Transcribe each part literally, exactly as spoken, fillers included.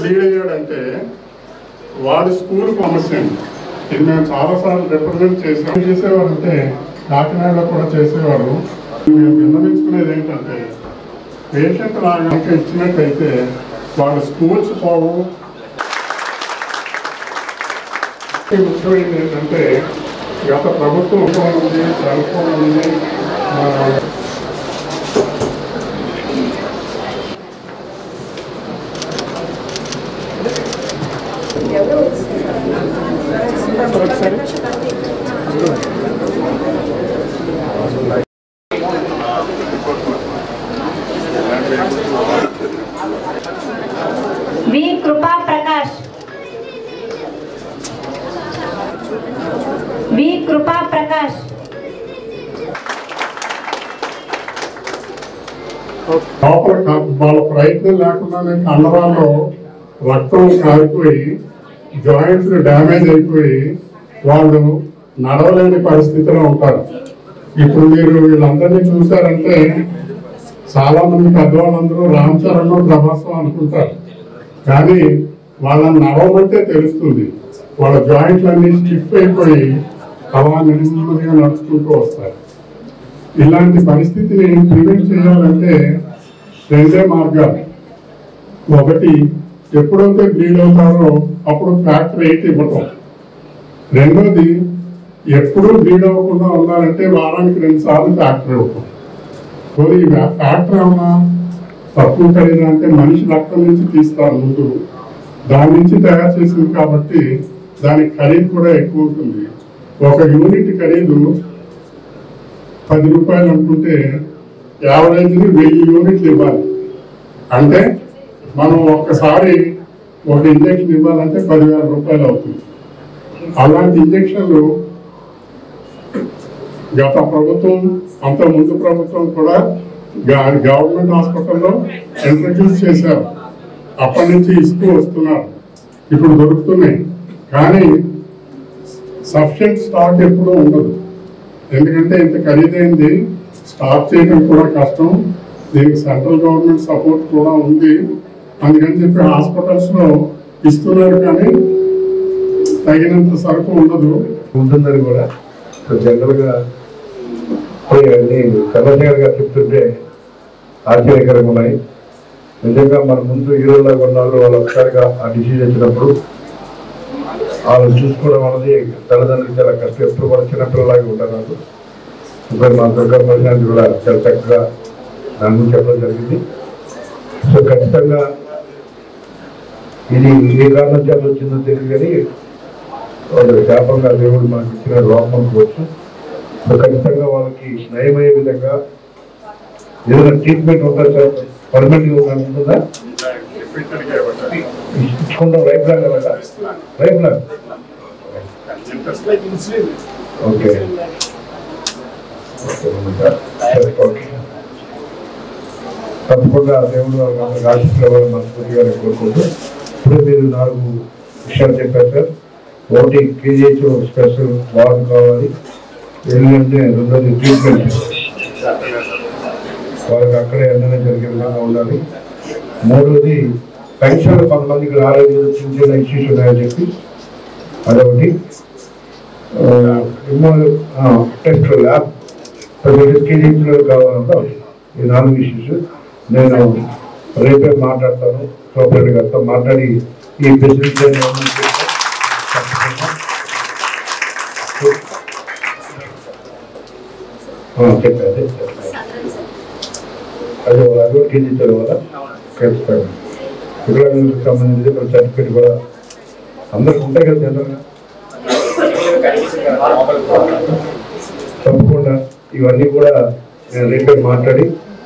Lead అయ్యాడంటే వాడి school సమస్య. ఇది మేము చాలాసార్లు రిప్రజెంట్ చేసాం. చేసేవారు అంటే కాకినాడలో కూడా చేసేవారు. మేము విన్నవించుకునేది ఏంటంటే పేషెంట్ లాగా ఇచ్చినట్టయితే వాళ్ళ స్కూల్స్ పోవు. ముఖ్యమైనది ఏంటంటే గత ప్రభుత్వం ఉంది, సెల్ ఫోన్ ఉంది, వి కృపా ప్రకాష్ వి కృపా ప్రకాష్ వాళ్ళ ప్రయత్నం లేకుండానే కండరాల్లో రక్తం కారిపోయి జాయింట్స్ డ్యామేజ్ అయిపోయి వాళ్ళు నడవలేని పరిస్థితిలో ఉంటారు. ఇప్పుడు మీరు వీళ్ళందరినీ చూసారంటే చాలా మంది పెద్దవాళ్ళందరూ రామ్ చరణ్ ప్రభాసం అనుకుంటారు, కానీ వాళ్ళని నడవమంటే తెలుస్తుంది. వాళ్ళ జాయింట్లు అన్ని స్టిఫ్ అయిపోయి అలా నెమ్మదిగా నడుచుకుంటూ వస్తారు. ఇలాంటి పరిస్థితిని ప్రివెంట్ చేయాలంటే రెండే మార్గాలు. ఒకటి, ఎప్పుడైతే బ్లీడ్ అవుతారో అప్పుడు ఫ్యాక్టర్ ఎయిట్ ఇవ్వటం. రెండోది, ఎప్పుడూ బ్లీడ్ అవ్వకుండా ఉండాలంటే వారానికి రెండు సార్లు ఫ్యాక్టర్ ఇవ్వటం. పోనీ ఫ్యాక్టర్ ఏమన్నా తక్కువ ఖరీదు అంటే మనిషి రక్తం నుంచి తీస్తారు ముందు, దాని నుంచి తయారు చేసింది కాబట్టి దానికి ఖరీదు కూడా ఎక్కువ ఉంటుంది. ఒక యూనిట్ ఖరీదు పది రూపాయలు అనుకుంటే యావరేజ్ని వెయ్యి యూనిట్లు ఇవ్వాలి. అంటే మనం ఒక్కసారి ఒక ఇంజక్షన్ ఇవ్వాలంటే పదివేల రూపాయలు అవుతుంది. అలాంటి ఇంజక్షన్లు గత ప్రభుత్వం, అంత ముందు ప్రభుత్వం కూడా గవర్నమెంట్ హాస్పిటల్లో ఇంట్రడ్యూస్ చేశారు. అప్పటి నుంచి ఇస్తూ వస్తున్నారు, ఇప్పుడు దొరుకుతున్నాయి. కానీ సఫిషియెంట్ స్టాక్ ఎప్పుడూ ఉండదు. ఎందుకంటే ఇంత ఖరీదైంది స్టాక్ చేయడం కూడా కష్టం. దీనికి సెంట్రల్ గవర్నమెంట్ సపోర్ట్ కూడా ఉంది. అందుకని చెప్పి హాస్పిటల్స్లో ఇస్తున్నారు, కానీ తగినంత సరుకు ఉండదు ఉంటుందని కూడా జనరల్గా చంద్రశేఖర్ గారు చెప్తుంటే ఆశ్చర్యకరంగా ఉన్నాయి. నిజంగా మన ముందు హీరోలాగా ఉన్నారు. వాళ్ళు ఒకసారిగా ఆ డిసీజ్ వచ్చినప్పుడు వాళ్ళు చూసుకోవడం అనేది తల్లిదండ్రులు చాలా కష్టం. ఎప్పుడు కూడా చిన్నపిల్లలాగా ఉంటారు. ఇప్పుడు మా దుర్గా ప్రశాంత్ కూడా చాలా చక్కగా దాని గురించి చెప్పడం జరిగింది. సో ఖచ్చితంగా ఇది ఏ కారణం చేత వచ్చిందో తెలియదు, కానీ వాళ్ళు శాపంగా దేవుడు మనకి ఇచ్చిన లోపం అనుకోవచ్చు. సో ఖచ్చితంగా వాళ్ళకి నయమయ్యే విధంగా ఏదైనా ట్రీట్మెంట్ ఉంటుంది సార్, పర్మనెంట్గా ఉంటుందా? ఇచ్చుకుంటాం రైట్ ప్లాన్ కదా, రైట్ ప్లాన్. ఓకే ఓకే తప్పకుండా దేవుడు ఆశిస్తున్న మనస్ఫూర్తిగా కోరుకుంటూ ఇప్పుడు మీరు నాలుగు విషయాలు చెప్పారు సార్. ఒకటి, కేజీహెచ్ స్పెషల్ వార్డు కావాలి. ఎందుకంటే రెండోది ట్రీట్మెంట్ వాళ్ళకి అక్కడే ఎండనే జరిగే విధంగా ఉండాలి. మూడోది, పెన్షన్లు కొంతమందికి రాలేదు, చిన్న చిన్న ఇష్యూస్ ఉన్నాయని చెప్పి అదొకటి. టెస్ట్ ల్యాబ్ కేజీహెచ్లో కావాలంటే ఈ నాలుగు ఇష్యూస్ నేను రేపే మాట్లాడతాను. సూపరెంట్ గారితో మాట్లాడి ఈ ఫెసిలిటీ చెప్పారు. అది వాళ్ళు కేజీ వల్ల ఖచ్చితంగా వికలాంగులకు సంబంధించి సర్టిఫికేట్ కూడా అందరికి ఉంటాయి కదా జనరల్గా. తప్పకుండా ఇవన్నీ కూడా నేను రేపే మాట్లాడి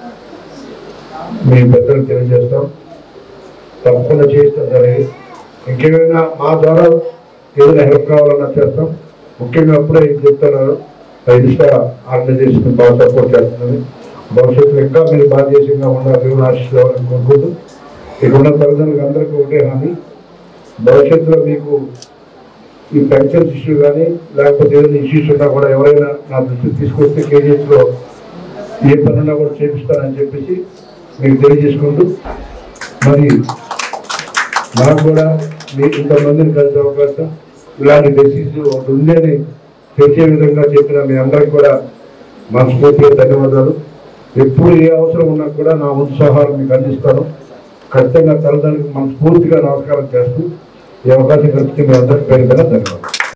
మీ పెద్దలకు తెలియజేస్తాం. తప్పకుండా చేస్తాం సరే. ఇంకేమైనా మా ద్వారా ఏదైనా హెల్ప్ కావాలన్నా చేస్తాం. ముఖ్యంగా అప్పుడే చెప్తున్నారు, ఇన్స్టా ఆర్గనైజేషన్ బాగా సపోర్ట్ చేస్తుంది. భవిష్యత్తులో ఇంకా మీరు బాధ్యతంగా ఉండాలి, దేవుని ఆశిస్తామని కోరుకుంటూ ఇక్కడ ఉన్న తల్లిదండ్రులకు అందరికీ ఒకటే హామీ, భవిష్యత్తులో మీకు ఈ పెన్షన్ ఇష్యూ కానీ లేకపోతే ఏదైనా ఇష్యూస్ ఉన్నా కూడా ఎవరైనా నా దృష్టికి తీసుకొస్తే కేజీహెచ్లో ఏ పనున్నా కూడా చేపిస్తానని చెప్పేసి మీకు తెలియజేసుకుంటూ మరి నాకు కూడా మీకు ఇంతమందిని కలిసే అవకాశం ఇలాంటి డెసిస్ ఒకటి ఉందని తెలిసే విధంగా చెప్పిన మీ అందరికి కూడా మనస్ఫూర్తిగా ధన్యవాదాలు. ఎప్పుడు ఏ అవసరం ఉన్నా కూడా నా ఉత్సాహాలు మీకు అందిస్తాను. ఖచ్చితంగా తల్లిదండ్రులకు మనస్ఫూర్తిగా నమస్కారం చేస్తూ ఈ అవకాశం కలిసి మీ అందరికి పేరు కదా ధన్యవాదాలు.